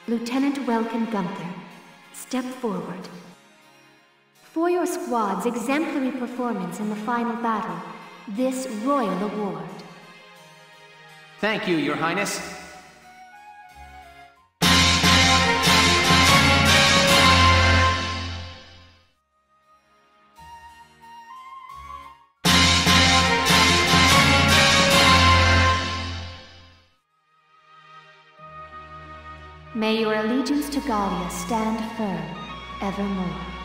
Lieutenant Welkin Gunther, step forward. For your squad's exemplary performance in the final battle, this Royal Award. Thank you, Your Highness. May your allegiance to Gallia stand firm, evermore.